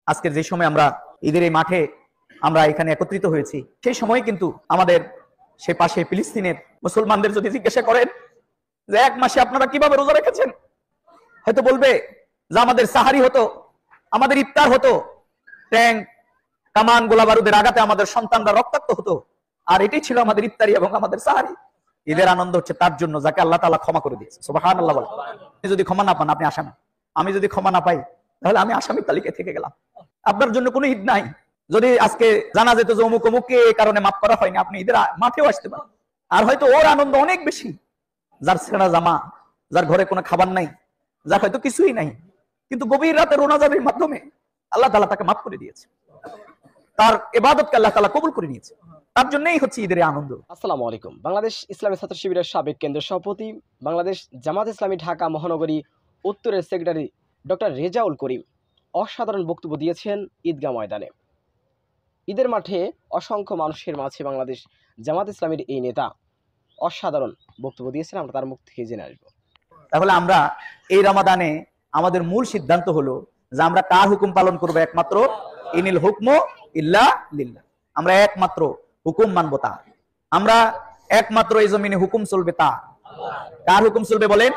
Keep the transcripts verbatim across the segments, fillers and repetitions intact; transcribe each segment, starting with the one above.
আজকের যে সময় আমরা ঈদের এই মাঠে আমরা এখানে একত্রিত হয়েছি, সেই সময় কিন্তু আমাদের সে পাশে ফিলিস্তিনের মুসলমানদের যদি জিজ্ঞাসা করেন যে এক মাসে আপনারা কিভাবে রোজা রেখেছেন, হয়তো বলবে যে আমাদের সাহারি হতো, আমাদের ইফতার হতো, ট্যাঙ্ক কামান গোলা বারুদের আঘাতে আমাদের সন্তানরা রক্তাক্ত হতো, আর এটাই ছিল আমাদের ইফতারি এবং আমাদের সাহারি। ঈদের আনন্দ হচ্ছে তার জন্য যাকে আল্লাহ তাআলা ক্ষমা করে দিয়েছে। সুবহানাল্লাহ বলেন। আপনি যদি ক্ষমা না পান আপনি আসামি, আমি যদি ক্ষমা না পাই তাহলে আমি আসামির তালিকায় থেকে গেলাম। আপনার জন্য কোনো ঈদ নাই। যদি আজকে জানা যেত যে অমুক অমুককে এই কারণে মাফ করা হয়নি, আপনি ঈদের মাঠেও আসতে পারেন। আর হয়তো ওর আনন্দ অনেক বেশি, যার ছেঁড়া জামা, যার ঘরে কোনো খাবার নাই, যার হয়তো কিছুই নাই, কিন্তু গভীর রাতে রোনাজারের মাধ্যমে আল্লাহ তাআলা তাকে মাফ করে দিয়েছে, তার ইবাদতকে আল্লাহ তাআলা কবুল করে নিয়েছে। তার জন্যই হচ্ছে ঈদের আনন্দ। আসসালামু আলাইকুম। বাংলাদেশ ইসলামী ছাত্র শিবিরের সাবেক কেন্দ্রীয় সভাপতি, বাংলাদেশ জামাত ইসলামী ঢাকা মহানগরী উত্তরের সেক্রেটারি ডক্টর রেজাউল করিম অসাধারণ বক্তব্য দিয়েছেন ঈদগাহ ময়দানে। ঈদের মাঠে অসংখ্য মানুষের মাঝে বাংলাদেশ জামাত ইসলামীর এই নেতা অসাধারণ বক্তব্য দিয়েছেন। আমরা তার মুখ থেকে জেনে আসবো। তাহলে আমরা এই রমাদানে আমাদের মূল সিদ্ধান্ত হলো যে আমরা কার হুকুম পালন করবো? একমাত্র ইনিল হুকমু ইল্লা লিল্লাহ। আমরা একমাত্র হুকুম মানবো তার, আমরা একমাত্র এই জমিনে হুকুম চলবে তার। কার হুকুম চলবে বলেন?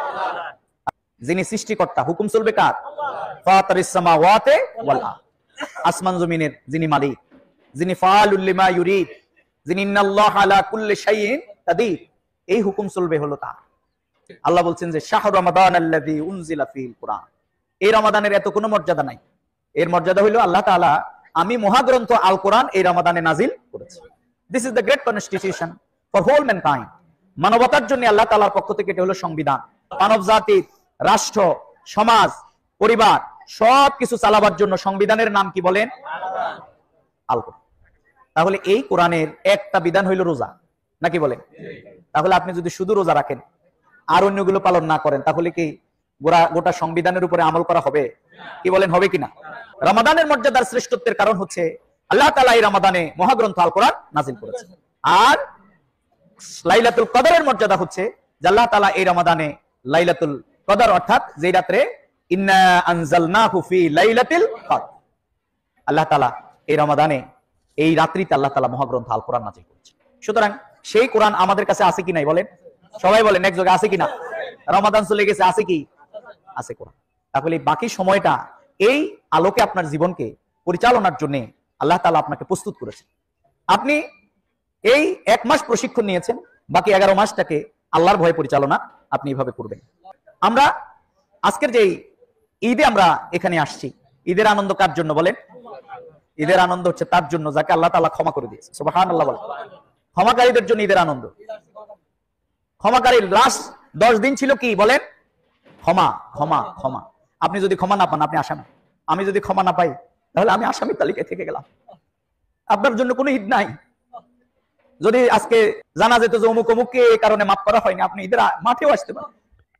যিনি সৃষ্টিকর্তা। হুকুম চলবে কার? ফাতিরিস সামাওয়াতি ওয়াল আরদ। আসমান জমিনের যিনি মালিক, যিনি ফাআলুল লিমা ইউরিদ, যিনি ইন্নাল্লাহা আলা কুল্লি শাইইন কাদির, এই হুকুম চলবে হলো তার। আল্লাহ বলছেন যে শাহরু রমাদান আল্লাযী উনজিলা ফীল কুরআন। এই রমাদানের এত কোনো মর্যাদা নাই। এর মর্যাদা হলো আল্লাহ তাআলা আমি মহাগ্রন্থ আল কোরআন এই রমাদানে নাজিল করেছি। This is the great constitution for whole mankind. মানবতার জন্য আল্লাহ তাআলার পক্ষ থেকে এটা হলো সংবিধান। মানব জাতির রাষ্ট্র, সমাজ, পরিবার সবকিছু চালাবার জন্য সংবিধানের নাম কি বলেন? আল কোরআন। তাহলে এই কোরআনের একটা বিধান হইল রোজা, নাকি বলেন? তাহলে আপনি যদি শুধু রোজা রাখেন আর অন্যগুলো পালন না করেন, তাহলে কি গোটা গোটা সংবিধানের উপরে আমল করা হবে? কি বলেন, হবে কিনা? রমাদানের মর্যাদার শ্রেষ্ঠত্বের কারণ হচ্ছে আল্লাহ তাআলা এই রমাদানে মহাগ্রন্থ আল কোরআন নাজিল করেছেন। আর লাইলাতুল কদরের মর্যাদা হচ্ছে যে আল্লাহ তাআলা এই রমাদানে লাইলাতুল কদর অর্থাৎ যে রাতে ইন্না আনজালনাহু ফি লাইলাতিল কদর, আল্লাহ তাআলা এই রমাদানে এই রাত্রিতে আল্লাহ তাআলা মহাগ্রন্থ আল কোরআন নাজিল করেছেন। সুতরাং সেই কোরআন আমাদের কাছে আছে কি নাই বলেন? সবাই বলেন এক জায়গায় আছে কিনা? রমাদান চলে গেছে, আছে কি? আছে কোরআন। তাহলে বাকি সময়টা এই আলোকে আপনার জীবনকে পরিচালনার জন্য আল্লাহ তাআলা আপনাকে প্রস্তুত করেছেন। আপনি এই এক মাস প্রশিক্ষণ নিয়েছেন, বাকি এগারো মাসটাকে আল্লাহর ভয়ে পরিচালনা আপনি এইভাবে করবেন। আমরা আজকের যে ঈদে আমরা এখানে আসছি, ঈদের আনন্দ কার জন্য বলেন? ঈদের আনন্দ হচ্ছে তার জন্য যাকে আল্লাহ তাআলা ক্ষমা করে দিয়েছে। সুবহানাল্লাহ বলেন। ক্ষমাকারীদের জন্য ঈদের আনন্দ। ক্ষমাকারীর লাস্ট দশ দিন ছিল কি বলেন? ক্ষমা, ক্ষমা, ক্ষমা। আপনি যদি ক্ষমা না পান আপনি আসামি, আমি যদি ক্ষমা না পাই তাহলে আমি আসামির তালিকায় থেকে গেলাম। আপনার জন্য কোনো ঈদ নাই। যদি আজকে জানা যেত যে অমুক অমুককে এই কারণে মাফ করা হয়নি, আপনি ঈদের মাঠেও আসতে পারেন।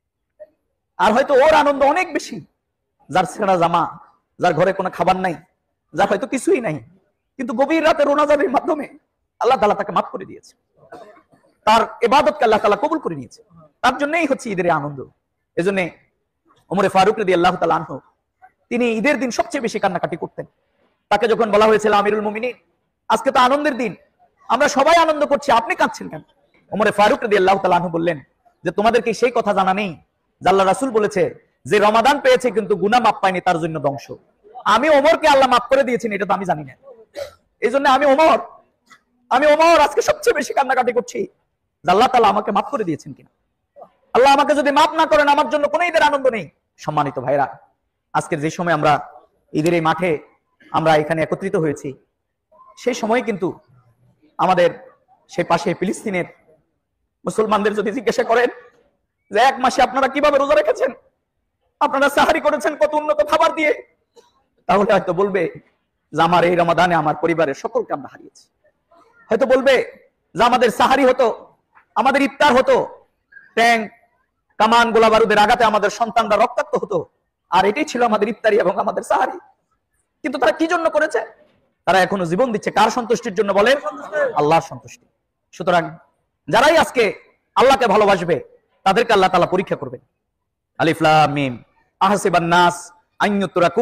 আর হয়তো ওর আনন্দ অনেক বেশি, যার ছেঁড়া জামা, যার ঘরে কোনো খাবার নাই, যার হয়তো কিছুই নাই, কিন্তু গভীর রাতে রোনাজারের মাধ্যমে আল্লাহ তাআলা তাকে মাফ করে দিয়েছে, তার ইবাদতকে আল্লাহ তাআলা কবুল করে নিয়েছে। তার জন্যই হচ্ছে ঈদের আনন্দ। এজন্য ওমর ফারুক রাদিয়াল্লাহু তাআলা আনহু তিনি ঈদের দিন সবচেয়ে বেশি কান্নাকাটি করতেন। তাকে যখন বলা হয়েছিল আমিরুল মুমিনিন, আজকে তো আনন্দের দিন, আমরা সবাই আনন্দ করছি, আপনি কাঁদছেন কেন? ওমর ফারুক রাদিয়াল্লাহু তাআলা আনহু বললেন যে তোমাদেরকে সেই কথা জানা নেই যে আল্লাহ রাসূল বলেছে যে রমাদান পেয়েছে কিন্তু গুনাহ মাফ পায়নি, তার জন্য ধ্বংস। আমি ওমরকে আল্লাহ মাফ করে দিয়েছেন এটা তো আমি জানি না। এই জন্য আমি ওমর আমি ওমর আজকে সবচেয়ে বেশি কান্নাকাটি করছি যে আল্লাহ তাআলা আমাকে মাফ করে দিয়েছেন কিনা। আল্লাহ আমাকে যদি মাফ না করেন আমার জন্য কোনো ঈদের আনন্দ নেই। সম্মানিত ভাইরা, আজকের যে সময় আমরা ঈদের এই মাঠে আমরা এখানে একত্রিত হয়েছি, সেই সময় কিন্তু আমাদের সেই পাশে ফিলিস্তিনের মুসলমানদের যদি জিজ্ঞাসা করেন যে এক মাসে আপনারা কিভাবে রোজা রেখেছেন, আপনারা সাহারি করেছেন কত উন্নত খাবার দিয়ে, তাহলে হয়তো বলবে যে আমার এই রমাদানে আমার পরিবারের সকলকে আমরা হারিয়েছি। হয়তো বলবে যে আমাদের সাহারি হতো, আমাদের ইফতার হতো, ট্যাঙ্ক কামান গোলা বারুদের আঘাতে আমাদের সন্তানরা রক্তাক্ত হতো, আর এটাই ছিল আমাদের ইফতারি এবং আমাদের সাহারি। কিন্তু তারা কি জন্য করেছে? তারা এখনো জীবন দিচ্ছে কার সন্তুষ্টির জন্য বলেন? আল্লাহর সন্তুষ্টি। সুতরাং যারাই আজকে আল্লাহকে ভালোবাসবে তাদেরকে আল্লাহ তাআলা পরীক্ষা করবেন। আলিফ লাম মিম আহসিবান নাস আন ইউতরাকু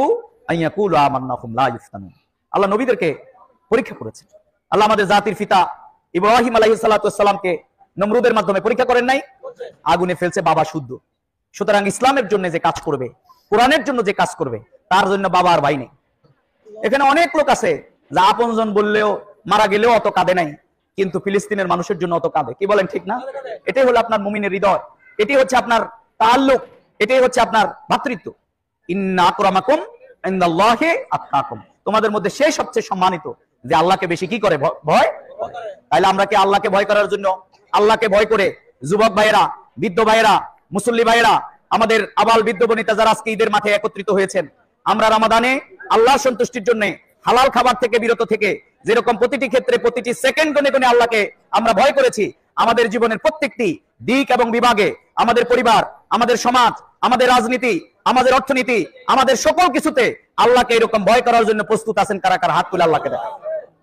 আইয়াকুলু আমান্না হুম লা ইফতানুন। আল্লাহ নবীদেরকে পরীক্ষা করেছেন। আল্লাহ আমাদের জাতির পিতা ইব্রাহিম আলাইহিস সালাতু ওয়াস সালামকে নমরুদের মাধ্যমে পরীক্ষা করেন নাই? আগুনে ফেলছে বাবা শুদ্ধ। সুতরাং ইসলামের জন্য যে কাজ করবে, কোরআনের জন্য যে কাজ করবে, তার জন্য বাবা আর ভাই নেই। এখানে অনেক লোক আছে যা আপনজন বললেও মারা গেলেও অত কাঁদে নাই, কিন্তু ফিলিস্তিনের মানুষের জন্য অত কাঁদে। কি বলেন, ঠিক না? এটাই হলো আপনার মুমিনের হৃদয়, এটাই হচ্ছে আপনার তাআল্লুক, এটাই হচ্ছে আপনার ভ্রাতৃত্ব। ইন্না আকরামাকুম ইনদাল্লাহি আতকাকুম। তোমাদের মধ্যে সে সবচেয়ে সম্মানিত যে আল্লাহকে বেশি কি করে, ভয়। তাইলে আমরা কি আল্লাহকে ভয় করার জন্য, আল্লাহকে ভয় করে যুবক ভাইয়েরা, বৃদ্ধ ভাইয়েরা, মুসল্লি ভাইয়েরা, আমাদের আবাল বৃদ্ধ বনিতা যারা আজকে ঈদের মাঠে একত্রিত হয়েছেন, আমরা রমাদানে আল্লাহর সন্তুষ্টির জন্য হালাল খাবার থেকে বিরত থেকে যেরকম প্রতিটি ক্ষেত্রে প্রতিটি সেকেন্ড গনে গনে আল্লাহকে আমরা ভয় করেছি, আমাদের জীবনের প্রত্যেকটি দিক এবং বিভাগে, আমাদের পরিবার, আমাদের সমাজ, আমাদের রাজনীতি, আমাদের অর্থনীতি, আমাদের সকল কিছুতে আল্লাহকে এরকম ভয় করার জন্য প্রস্তুত আছেন কারা কারা? হাত তুলে আল্লাহকে দেখা।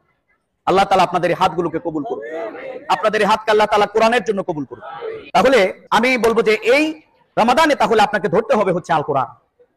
আল্লাহ তাআলা আপনাদের এই হাতগুলোকে কবুল করুন, আপনাদের এই হাতকে আল্লাহ তাআলা কোরআনের জন্য কবুল করুন। তাহলে আমি বলবো যে এই রমাদানে তাহলে আপনাকে ধরতে হবে হচ্ছে আল কোরআন।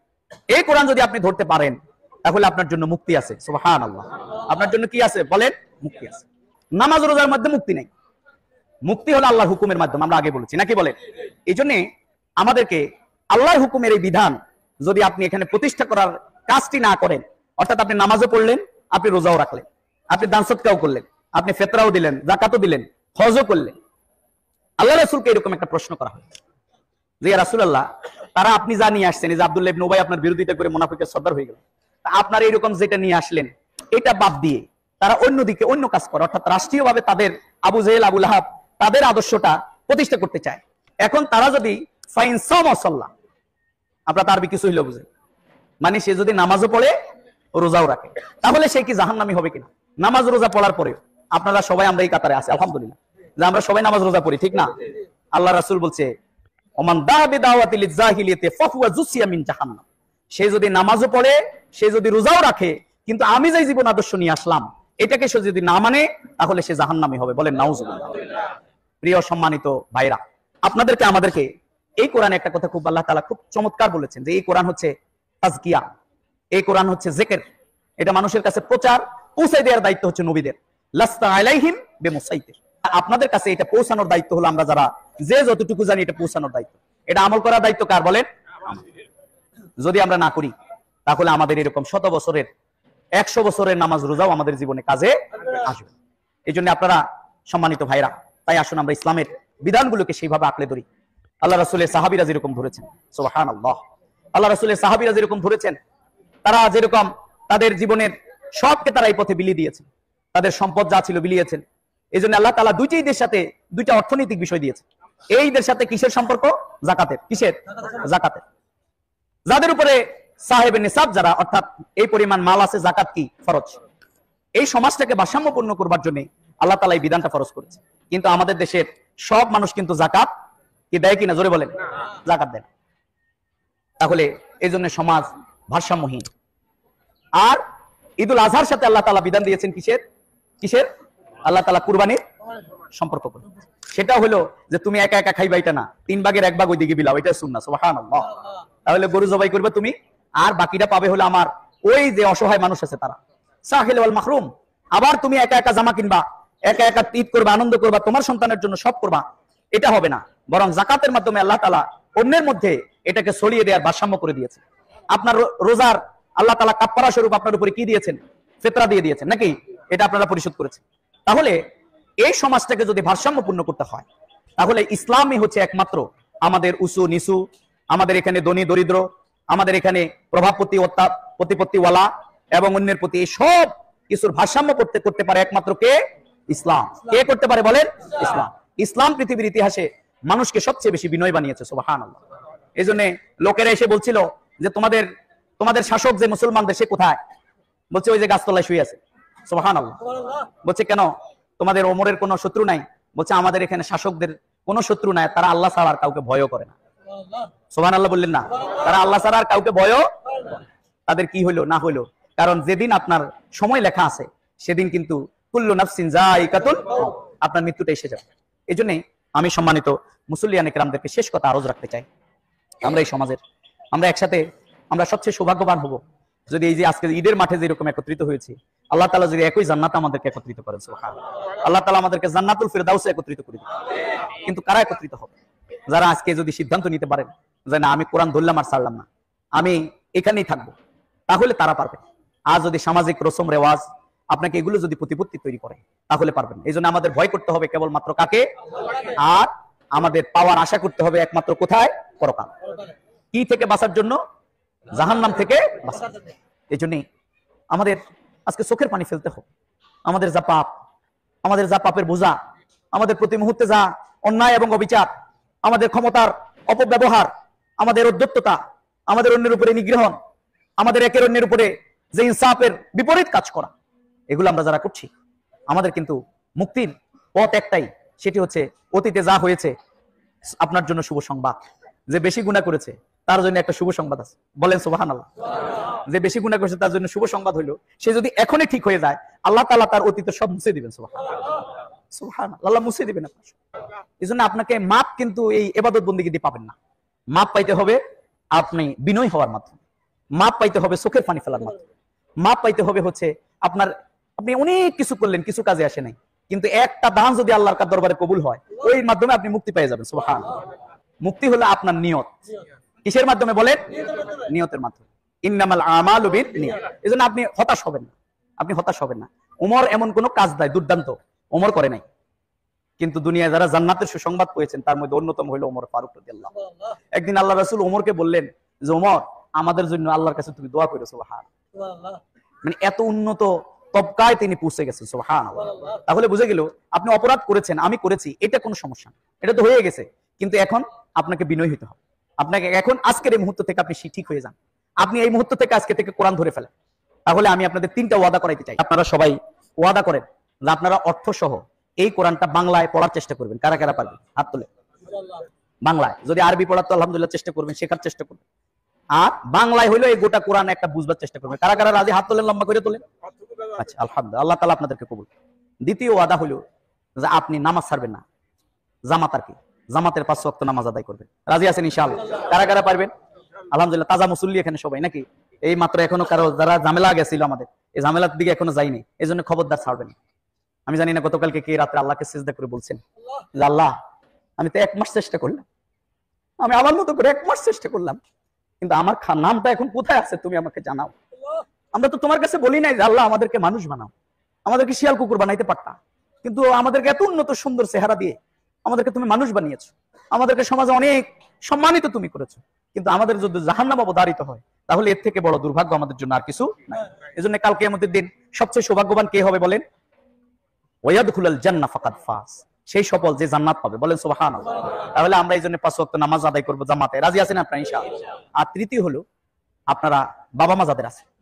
এই কোরআন যদি আপনি ধরতে পারেন তাহলে আপনার জন্য মুক্তি আছে। সুবহানাল্লাহ। আপনার জন্য কি আছে বলেন? মুক্তি আছে। নামাজ রোজার মধ্যে মুক্তি নেই, মুক্তি হলো আল্লাহর হুকুমের মাধ্যমে, আমরা আগে বলেছি নাকি বলেন? এই জন্য আমাদেরকে আল্লাহর হুকুমের এই বিধান যদি আপনি এখানে প্রতিষ্ঠা করার কাজটি না করেন, অর্থাৎ আপনি নামাজও পড়লেন, আপনি রোজাও রাখলেন, আপনি দান সদকাও করলেন, আপনি ফিতরাও দিলেন, যাকাতও দিলেন, হজও করলেন, আল্লাহ রাসূলকে এরকম একটা প্রশ্ন করা হয় যে ইয়া রাসূলুল্লাহ, তারা আপনি যা নিয়ে আসছেন, এই যে আব্দুল্লাহ ইবনে উবাই আপনার বিরোধিতা করে মুনাফিকের সর্দার হয়ে গেল, আপনার এইরকম যেটা নিয়ে আসলেন এটা বাদ দিয়ে তারা অন্যদিকে অন্য কাজ করে, অর্থাৎ রাষ্ট্রীয়ভাবে তাদের আবু জেহেল, আবু লাহাব তাদের আদর্শটা প্রতিষ্ঠা করতে চায়। এখন তারা যদি ফাইন সাওমা সাল্লাহ, আমরা তার কিছু হইলো বুঝে, মানে সে যদি নামাজও পড়ে রোজাও রাখে, তাহলে সে কি জাহান্নামী হবে কিনা? নামাজ রোজা পড়ার পরে আপনারা সবাই আমরা এই কাতারে আছি আলহামদুলিল্লাহ, যে আমরা সবাই নামাজ রোজা পড়ি, ঠিক না? আল্লাহ রাসূল বলছে ওমান দাআ বিদাওয়াতি লিজাহিলিয়াতি ফাহুয়া জুসিয়া মিন জাহান্নাম। সে যদি নামাজও পড়ে, সে যদি রোজাও রাখে, কিন্তু আমি যে জীবন আদর্শ নিয়ে আসলাম এটাকে সে যদি না মানে, তাহলে সে জাহান্নামী হবে। বলেন নাউজুবিল্লাহ। প্রিয় সম্মানিত ভাইরা, আপনাদেরকে আমাদেরকে এই কোরআনে একটা কথা খুব আল্লাহ তাআলা খুব চমৎকার বলেছেন যে এই কোরআন হচ্ছে তাজকিয়া, এই কোরআন হচ্ছে জিকির। এটা মানুষের কাছে প্রচার পৌঁছে দেওয়ার দায়িত্ব হচ্ছে নবীদের। লাস্তা আলাইহিম বিমুসাইতির। আপনাদের কাছে এটা পৌঁছানোর দায়িত্ব হলো আমরা যারা যে যতটুকু জানি এটা পৌঁছানোর দায়িত্ব। এটা আমল করার দায়িত্ব কার বলেন? যদি আমরা না করি তাহলে আমাদের এরকম শত বছরের একশো বছরের নামাজ রোজাও আমাদের জীবনে কাজে আসবে। এই জন্য আপনারা সম্মানিত ভাইরা, তাই আসুন আমরা ইসলামের বিধানগুলোকে সেইভাবে আঁকড়ে ধরি। আল্লাহ রাসূলের সাহাবীরা যেরকম ধরেছেন, সুবহানাল্লাহ, আল্লাহ রাসূলের সাহাবীরা যেরকম ধরেছেন, তারা যেরকম তাদের জীবনের সবকে তারা এই পথে বিলিয়ে দিয়েছেন, তাদের সম্পদ যা ছিল বিলিয়েছেন। এই জন্য আল্লাহ তাআলা দুইটি ঈদের সাথে দুইটা অর্থনৈতিক বিষয় দিয়েছে। এই ঈদের সাথে কিসের সম্পর্ক? যাকাতের। কিসের? যাকাতের। যাদের উপরে সাহেব নিসাব যারা, অর্থাৎ এই পরিমাণ মাল আছে, যাকাত কি ফরজ। এই সমাজটাকে ভারসাম্যপূর্ণ করবার জন্য আল্লাহ তাআলা এই বিধানটা ফরজ করেছে। কিন্তু আমাদের দেশের সব মানুষ কিন্তু যাকাত কি দেয় কিনা? জোরে বলেন। যাকাত দেয় না। তাহলে এই জন্য সমাজ ভারসাম্যহীন। আর ঈদুল আজহার সাথে আল্লাহ তাআলা বিধান দিয়েছেন কিসের? কিসের? আল্লাহ তাআলা কুরবানির সম্পর্ক করে। সেটা হলো যে তুমি একা একা খাইবা, এটা না, তিন ভাগের এক ভাগ ওই দিকে বিলাও, এটা সুন্নাহ। সুবহানাল্লাহ। তাহলে গরু জবাই করবে তুমি, আর বাকিটা পাবে হলো আমার ওই যে অসহায় মানুষ আছে তারা, সাহিল ওয়াল মাহরুম। আবার তুমি একা একা জামা কিনবা, একা একা ঈদ করবা, আনন্দ করবা, তোমার সন্তানের জন্য সব করবা, এটা হবে না। বরং যাকাতের মাধ্যমে আল্লাহ তাআলা অন্যের মধ্যে এটাকে ছড়িয়ে দেওয়ার ভারসাম্য করে দিয়েছে। আপনার রোজার আল্লাহ তাআলা কাফারা স্বরূপ আপনার উপরে কি দিয়েছেন? ফিতরা দিয়ে দিয়েছেন নাকি? এটা আপনারা পরিশোধ করেছেন। তাহলে এই সমাজটাকে যদি ভারসাম্যপূর্ণ করতে হয়, তাহলে ইসলামই হচ্ছে একমাত্র আমাদের উঁচু নিচু, আমাদের এখানে ধনী দরিদ্র, আমাদের এখানে প্রভাব প্রতিপত্তিওয়ালা এবং অন্যের প্রতি এই সব কিছুর ভারসাম্য করতে করতে পারে একমাত্র কে? ইসলাম। কে করতে পারে বলেন? ইসলাম। ইসলাম পৃথিবীর ইতিহাসে মানুষকে সবচেয়ে বেশি বিনয় বানিয়েছে। সুবহানাল্লাহ। এই জন্য লোকেরা এসে বলছিল যে তোমাদের তোমাদের শাসক যে মুসলমানদের, সে কোথায়? বলছে ওই যে গাছতলায় শুয়ে আছে। সুবহানাল্লাহ। বলছে কেন? তোমাদের ওমরের কোনো শত্রু নাই? বলছে আমাদের এখানে শাসকদের কোনো শত্রু নাই, তারা আল্লাহ ছাড়া আর কাউকে ভয়ও করে না। সুবহানাল্লাহ বললেন না? তারা আল্লাহ ছাড়া আর কাউকে ভয়ও। তাদের কি হইলো না হইলো, কারণ যেদিন আপনার সময় লেখা আছে সেদিন কিন্তু কুল্লু নাফসিন যায়িকাতুল মাউত, আপনার মৃত্যুটা এসে যাবে। এই জন্য আমি সম্মানিত মুসল্লিয়ানে কেরামদেরকে শেষ কথা আরজ রাখতে চাই, আমরা এই সমাজের, আমরা একসাথে, আমরা সবচেয়ে সৌভাগ্যবান হব যদি এই যে আজকে ঈদের মাঠে যেরকম একত্রিত হয়েছে, আল্লাহ তাআলা যদি একই জান্নাতে আমাদেরকে একত্রিত করেন, সুবহানাল্লাহ, আল্লাহ তাআলা আমাদেরকে জান্নাতুল ফিরদাউসে একত্রিত করে দিবেন। কিন্তু কারা একত্রিত হবে? যারা আজকে যদি সিদ্ধান্ত নিতে পারেন যে না, আমি কোরআন ধরলাম আর ছাড়লাম না, আমি এখানেই থাকবো, তাহলে তারা পারবে। আর যদি সামাজিক রসম রেওয়াজ আপনাকে এগুলো যদি প্রতিপত্তি তৈরি করে, তাহলে পারবেন। এই জন্য আমাদের ভয় করতে হবে কেবলমাত্র কাকে? আর আমাদের পাওয়ার আশা করতে হবে একমাত্র কোথায়? পরকাল। কি থেকে বাঁচার জন্য? জাহান্নাম থেকে বাঁচার। এই জন্যই আমাদের আজকে চোখের পানি ফেলতে হবে। আমাদের যা পাপ, আমাদের যা পাপের বোঝা, আমাদের প্রতি মুহূর্তে যা অন্যায় এবং অবিচার, আমাদের ক্ষমতার অপব্যবহার, আমাদের উদ্যত্ততা, আমাদের অন্যের উপরে নিগ্রহণ, আমাদের একের অন্যের উপরে যে ইনসাফের বিপরীত কাজ করা, এগুলো আমরা যারা করছি, আমাদের কিন্তু মুক্তির পথ একটাই, সেটি হচ্ছে অতীতে যা হয়েছে আপনার জন্য শুভ সংবাদ। যে বেশি গুনাহ করেছে তার জন্য একটা শুভ সংবাদ আছে, বলেন সুবহানাল্লাহ। যে বেশি গুনাহ করেছে তার জন্য শুভ সংবাদ হইলো, সে যদি এখনই ঠিক হয়ে যায়, আল্লাহ তাআলা তার অতীতের সব মুছে দিবেন। সুবহানাল্লাহ, সুবহানাল্লাহ, আল্লাহ মুছে দিবেন আপনার। এজন্য আপনাকে মাপ কিন্তু এই ইবাদত বন্দেগী দিয়ে পাবেন না। মাপ পাইতে হবে আপনি বিনয় হওয়ার মাধ্যমে, মাপ পাইতে হবে চোখের পানি ফেলার মাধ্যমে, মাপ পাইতে হবে হচ্ছে আপনার, আপনি অনেক কিছু করলেন, কিছু কাজে আসে নাই, কিন্তু একটা দান যদি আল্লাহর দরবারে কবুল হয়, ওই মাধ্যমে আপনি মুক্তি পেয়ে যাবেন। সুবহানাল্লাহ। মুক্তি হলো আপনার নিয়ত। কিসের মাধ্যমে বলেন? নিয়তের মাধ্যমে। ইন্নামাল আমালু বিন্নিয়াত। এজন্য আপনি হতাশ হবেন না, আপনি হতাশ হবেন না। ওমর এমন কোন কাজ নাই দুর্দান্ত ওমর করে নাই, কিন্তু দুনিয়ায় যারা জান্নাতের সুসংবাদ পেয়েছেন তার মধ্যে অন্যতম হলো ওমর ফারুক রাদিয়াল্লাহু আনহু। একদিন আল্লাহ রাসূল ওমরকে বললেন যে ওমর, আমাদের জন্য আল্লাহর কাছে তুমি দোয়া করো। সুবহানাল্লাহ। মানে এত উন্নত তবকায় তিনি পৌঁছে গেছেন। সুবহানাল্লাহ। তাহলে বুঝে গেল আপনি অপরাধ করেছেন, আমি করেছি, এটা কোনো সমস্যা না, এটা তো হয়ে গেছে, কিন্তু এখন আপনাকে বিনয়ী হতে হবে। আপনাকে এখন আজকের এই মুহূর্ত থেকে আপনি ঠিক হয়ে যান, আপনি এই মুহূর্ত থেকে আজকে থেকে কোরআন ধরে ফেলেন। তাহলে আমি আপনাদের তিনটা ওয়াদা করাইতে চাই। আপনারা সবাই ওয়াদা করেন যে আপনারা অর্থ সহ এই কোরআনটা বাংলায় পড়ার চেষ্টা করবেন। কারা কারা পারবেন হাত তুলে? বাংলায়। যদি আরবি পড়ার তো আলহামদুলিল্লাহ চেষ্টা করবেন, শেখার চেষ্টা করবেন। আর বাংলায় হইলো এই গোটা কোরআন একটা বুঝবার চেষ্টা করবেন। কারা কারা রাজি? হাত তোলেন, লম্বা করে তোলেন। আচ্ছা, আলহামদুলিল্লাহ, আল্লাহ তাআলা আপনাদেরকে কবুল। দ্বিতীয় ওয়াদা হলো যে আপনি নামাজ ছাড়বেন না। জামাত আর কি, জামাতের পাঁচ ওয়াক্ত নামাজ আদায় করবেন। রাজি আছেন ইনশাআল্লাহ? কারা কারা পারবেন? আলহামদুলিল্লাহ, তাজা মুসল্লি এখানে সবাই নাকি? এই মাত্র এখনো কারো যারা ঝামেলা গেছিল আমাদের, এই ঝামেলার দিকে এখনো যায়নি, এই জন্য খবরদার ছাড়বেন। আমি জানি না গতকালকে কে রাত্রে আল্লাহকে সিজদা করে বলছেন যে আল্লাহ, আমি তো এক মাস চেষ্টা করলাম, আমি আমার মতো করে এক মাস চেষ্টা করলাম, কিন্তু আমার নামটা এখন কোথায় আছে তুমি আমাকে জানাও। আমরা তো তোমার কাছে বলি নাই যে আল্লাহ আমাদেরকে মানুষ বানাও, আমাদেরকে শিয়াল কুকুর বানাইতে পারতা, কিন্তু আমাদেরকে এত উন্নত সুন্দর চেহারা দিয়ে আমাদেরকে তুমি মানুষ বানিয়েছো, আমাদেরকে সমাজে অনেক সম্মানিত তুমি করেছো, কিন্তু আমাদের যদি জাহান্নাম অবধারিত হয় তাহলে এর থেকে বড় দুর্ভাগ্য আমাদের জন্য আর কিছু নাই। এজন্য কাল কিয়ামতের দিন সবচেয়ে সৌভাগ্যবান কে হবে বলেন? ওয়ায়াদখুলুল জান্নাহ ফাকাদ ফাজ, সেই সফল যে জান্নাত পাবে। বলেন সুবহানাল্লাহ। তাহলে আমরা এই জন্য পাঁচ ওয়াক্ত নামাজ আদায় করব জামাতে। রাজি আছেন আপনারা ইনশাআল্লাহ? আর তৃতীয় হলো আপনারা বাবা মা যাদের আছে,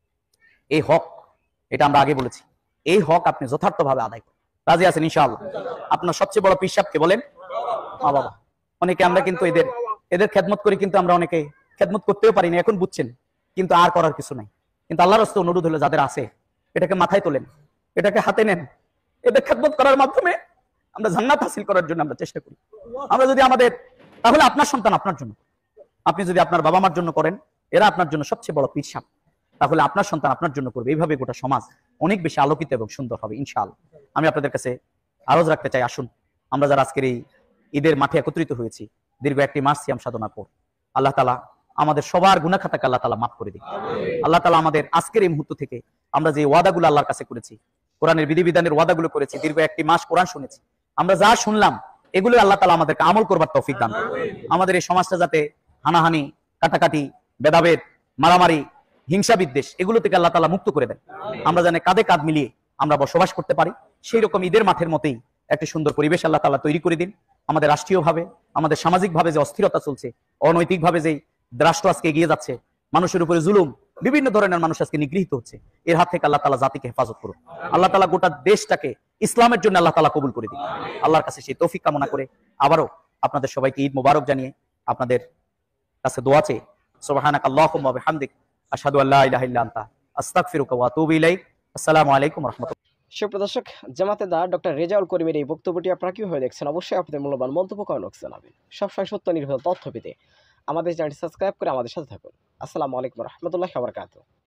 এই হক, এটা আমরা আগে বলেছি, এই হক আপনি যথার্থভাবে আদায় করুন। রাজি আছেন ইনশাআল্লাহ? আপনার সবচেয়ে বড় পিসাবকে বলেন মা বাবা। অনেকে আমরা কিন্তু এদের এদের খেদমত করি, কিন্তু আমরা অনেকে খেদমত করতেও পারি না, এখন বুঝছেন, কিন্তু আর করার কিছু নাই। কিন্তু আল্লাহর রাস্তায় অনুরোধ হলো যাদের আছে এটাকে মাথায় তোলেন, এটাকে হাতে নেন, এদের খেদমত করার মাধ্যমে আমরা জান্নাত হাসিল করার জন্য আমরা চেষ্টা করি। আমরা যদি আমাদের, তাহলে আপনার সন্তান আপনার জন্য, আপনি যদি আপনার বাবা মার জন্য করেন, এরা আপনার জন্য সবচেয়ে বড় পিসাব, তাহলে আপনার সন্তান আপনার জন্য করবে। এইভাবে গোটা সমাজ অনেক বেশি আলোকিত এবং সুন্দর হবে ইনশাআল্লাহ। আমি আপনাদের কাছে আরজ রাখতে চাই, আসুন আমরা যারা আজকের এই ঈদের মাঠে একত্রিত হয়েছি, দীর্ঘ একটি মাস সিয়াম সাধনার পর আল্লাহ তাআলা আমাদের সবার গুনাহ খাতাকে আল্লাহ তাআলা মাফ করে দিন। আল্লাহ তাআলা আমাদের আজকের এই মুহূর্ত থেকে আমরা যে ওয়াদাগুলো আল্লাহর কাছে করেছি, কোরআনের বিধিবিধানের ওয়াদাগুলো করেছি, দীর্ঘ একটি মাস কোরআন শুনেছি, আমরা যা শুনলাম এগুলো আল্লাহ তাআলা আমাদেরকে আমল করবার তৌফিক দান করুন। আমাদের এই সমাজটা যাতে হানাহানি, কাটাকাটি, ভেদাভেদ, মারামারি, হিংসা বিদ্বেষ এগুলো থেকে আল্লাহ তাআলা মুক্ত করে দেন। আমরা যেন কাঁধে কাঁধ মিলিয়ে আমরা বসবাস করতে পারি, সেই রকম ঈদের মাঠের মতোই একটি সুন্দর পরিবেশ আল্লাহ তাআলা তৈরি করে দিন। আমাদের রাষ্ট্রীয়ভাবে, আমাদের সামাজিকভাবে যে অস্থিরতা চলছে, অনৈতিকভাবে যে রাষ্ট্র আজকে এগিয়ে যাচ্ছে, মানুষের উপরে জুলুম, বিভিন্ন ধরনের মানুষ আজকে নিগৃহীত হচ্ছে, এর হাত থেকে আল্লাহ তাআলা জাতিকে হেফাজত করুন। আল্লাহ তাআলা গোটা দেশটাকে ইসলামের জন্য আল্লাহ তাআলা কবুল করে দিন। আল্লাহর কাছে সেই তৌফিক কামনা করে আবারও আপনাদের সবাইকে ঈদ মোবারক জানিয়ে আপনাদের কাছে দোয়া চেয়ে সুবহানাক আল্লাহুম্মা ওয়া বিহামদিক আশহাদু আল্লা ইলাহা ইল্লা আনতা আস্তাগফিরুকা ওয়া আতুবু ইলাইক। আসসালামু আলাইকুম ওয়া রাহমাতুল্লাহ। সুপ্রিয় দর্শক, জামাতেদার ডক্টর রেজাউল করিমের এই বক্তব্যটি আপনারা কিভাবে দেখছেন? অবশ্যই আপনাদের মূল্যবান মন্তব্য কমেন্ট বক্সে জানাবেন। সবসময় সত্য নির্ভর তথ্য পেতে আমাদের চ্যানেলটি সাবস্ক্রাইব করে আমাদের সাথে থাকুন। আসসালামু আলাইকুম ওয়া রাহমাতুল্লাহি ওয়া বারাকাতুহু।